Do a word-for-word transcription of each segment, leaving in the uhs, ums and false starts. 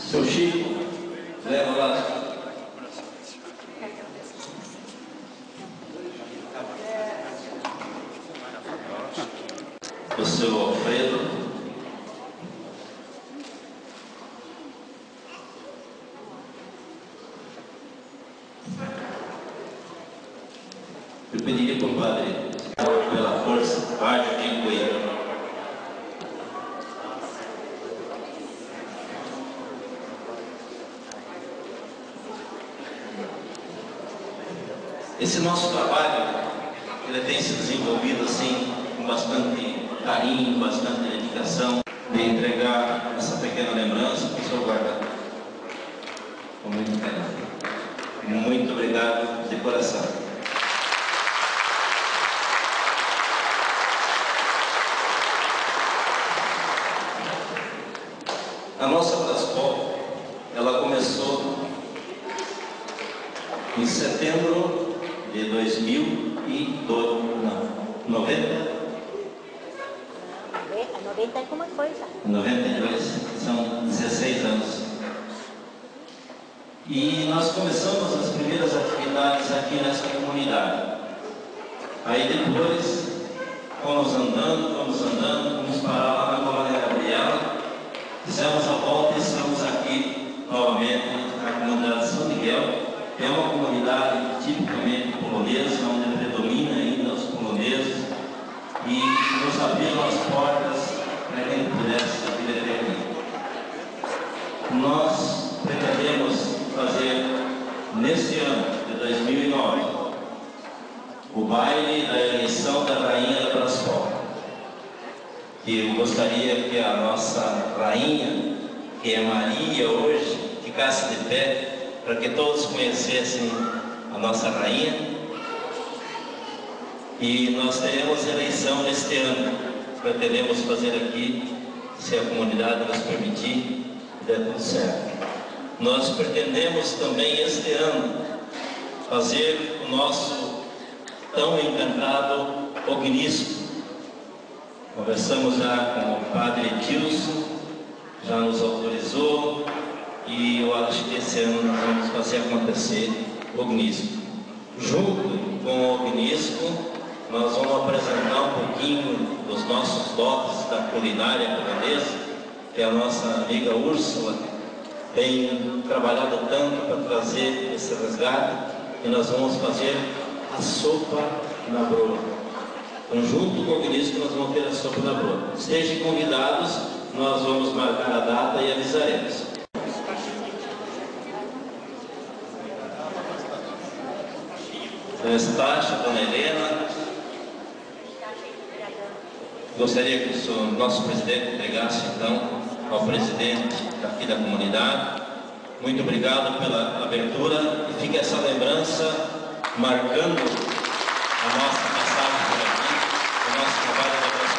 Seu Chico, leva lá. O seu Alfredo. Eu pediria para o padre, pela força, Padre de Coelho. Esse nosso trabalho, ele tem se desenvolvido assim, com bastante carinho, bastante dedicação, de entregar essa pequena lembrança para o seu guarda. Com muito carinho. Muito obrigado de coração. A nossa Braspol, ela começou em setembro de dois mil e noventa. noventa é como foi já? noventa e dois, são dezesseis anos. E nós começamos as primeiras atividades aqui nessa comunidade. Aí depois, fomos andando, fomos andando, fomos parar lá na Colônia Gabriela, fizemos a volta e estamos aqui novamente na comunidade de São Miguel. É uma comunidade tipicamente polonesa, onde predomina ainda os poloneses, e nos abriram as portas para quem pudesse vir até aqui. Nós pretendemos fazer, neste ano de dois mil e nove, o baile da eleição da Rainha da Braspol. E eu gostaria que a nossa rainha, que é Maria hoje, ficasse de pé, para que todos conhecessem a nossa rainha. E nós teremos eleição neste ano. Pretendemos fazer aqui, se a comunidade nos permitir, der tudo certo. Nós pretendemos também este ano fazer o nosso tão encantado Ognisco. Conversamos já com o padre Edilson, já nos autorizou. E eu acho que esse ano nós vamos fazer acontecer o Ognisco. Junto com o Ognisco, nós vamos apresentar um pouquinho dos nossos dotes da culinária polonesa, que a nossa amiga Úrsula tem trabalhado tanto para trazer esse resgate, e nós vamos fazer a sopa na broa. Então, junto com o Ognisco, nós vamos ter a sopa na broa. Estejam convidados, nós vamos marcar a data e avisaremos. Estácio, Dona Helena, gostaria que o senhor, nosso presidente entregasse então ao presidente aqui da comunidade. Muito obrigado pela abertura e fica essa lembrança marcando a nossa passagem por aqui, o nosso trabalho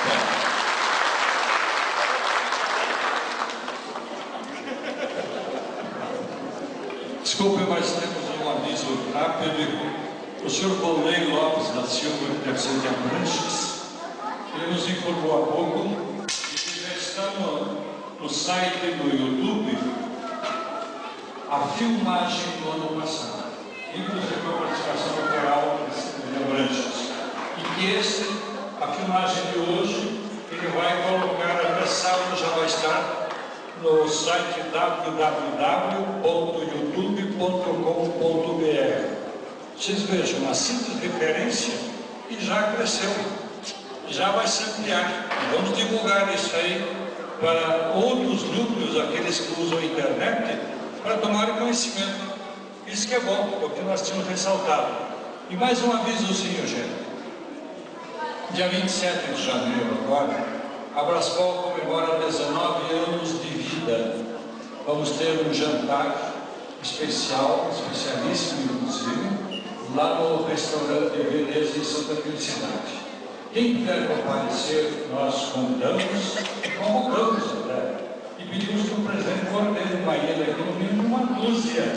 da Braspol. Desculpe, mas temos um aviso rápido. O senhor Volney Lopes da Silva, que deve ser de Abranches, ele nos informou há pouco que já estamos no site do YouTube a filmagem do ano passado, inclusive a participação local de Abranches. E que esse, a filmagem de hoje, ele vai colocar até sábado, já vai estar no site w w w ponto youtube ponto com ponto b r. Vocês vejam, uma simples referência e já cresceu, já vai se ampliar. E vamos divulgar isso aí para outros núcleos, aqueles que usam a internet, para tomarem conhecimento. Isso que é bom, porque nós tínhamos ressaltado. E mais um avisozinho, gente. Dia vinte e sete de janeiro agora, a Braspol comemora dezenove anos de vida. Vamos ter um jantar especial, especialíssimo inclusive, lá no restaurante Veneza em Santa Felicidade. Quem puder comparecer, nós convidamos, convocamos até, e pedimos que o presidente ordene uma ilha aqui no mínimo uma dúzia.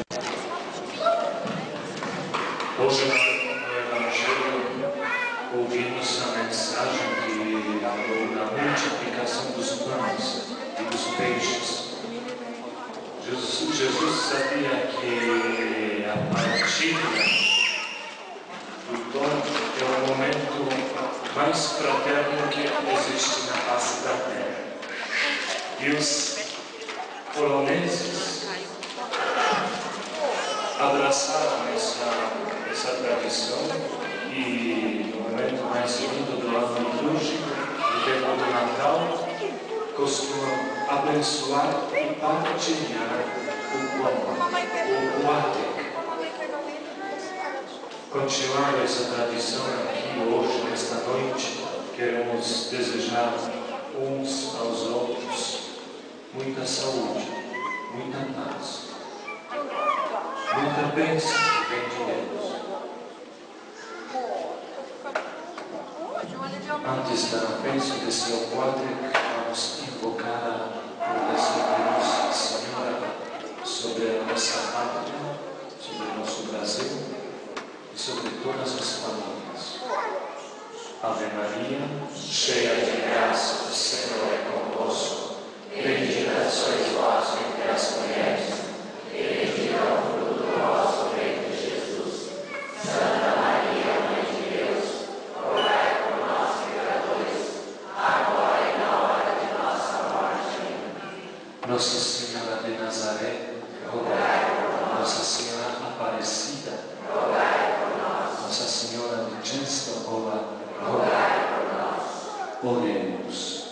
Hoje no Evangelho ouvimos a mensagem que falou da multiplicação dos pães e dos peixes. Jesus Jesus sabia que a partilha do dom é o momento mais fraterno que existe na face da terra. E os poloneses abraçaram essa, essa tradição e no momento mais lindo do ano litúrgico, no tempo do Natal, costumam abençoar e partilhar o pão, o Kuatek. Continuar essa tradição aqui hoje, nesta noite, queremos desejar uns aos outros muita saúde, muita paz, muita bênção que vem de Deus. Antes da bênção desse Kuatek, vamos invocar a proteção de Nossa Senhora sobre a nossa pátria, sobre o nosso Brasil e sobre todas as famílias. Ave Maria, cheia de graça, o Senhor é convosco. Bendita sois vós entre as mulheres, e bendito é o fruto do vosso ventre, Jesus. Santa Maria, Mãe de Deus, rogai por nós, pecadores, agora e na hora de nossa morte. Amém. Nossa Senhora de Nazaré, rogai por nós. Nossa Senhora Aparecida, rogai por nós. Nossa Senhora de Częstochowa, rogai por nós. Oremos.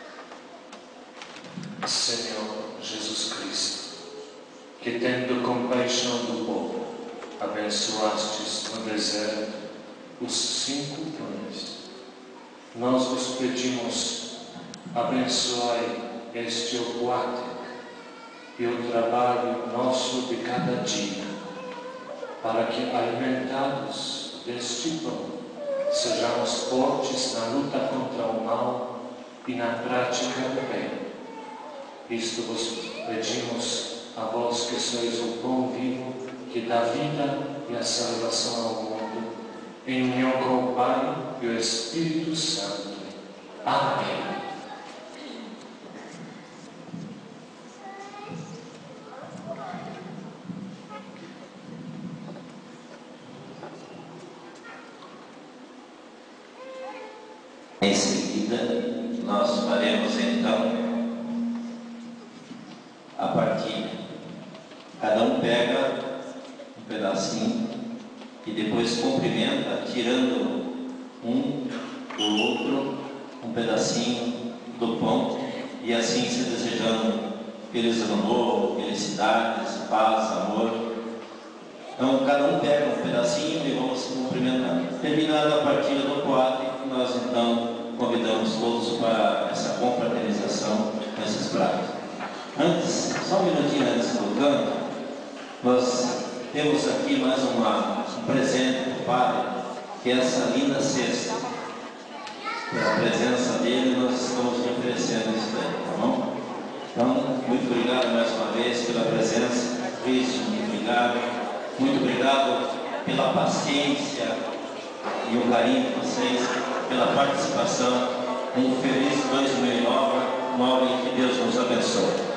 Senhor Jesus Cristo, que tendo compaixão do povo, abençoastes no deserto os cinco pães, nós vos pedimos, abençoai este Kuatek e o trabalho nosso de cada dia, para que, alimentados deste pão, sejamos fortes na luta contra o mal e na prática do bem. Isto vos pedimos a vós que sois o pão vivo que dá vida e a salvação ao mundo, em união com o Pai e o Espírito Santo. Amém. Em seguida, nós faremos então a partilha. Cada um pega um pedacinho e depois cumprimenta, tirando um do outro um pedacinho do pão, e assim se desejando feliz ano novo, felicidades, paz, amor. Então cada um pega um pedacinho e vamos se cumprimentando. Terminada a partilha do Kuatek, nós então convidamos todos para essa confraternização com esses pratos. Antes, só um minutinho antes do canto, nós temos aqui mais uma, um presente do Padre, que é essa linda cesta. Pela presença dele, nós estamos lhe oferecendo isso daí, tá bom? Então, muito obrigado mais uma vez pela presença. Cristo, muito obrigado. Muito obrigado pela paciência e o carinho de vocês, pela participação. Um feliz dois mil e nove, um ano em que Deus nos abençoe.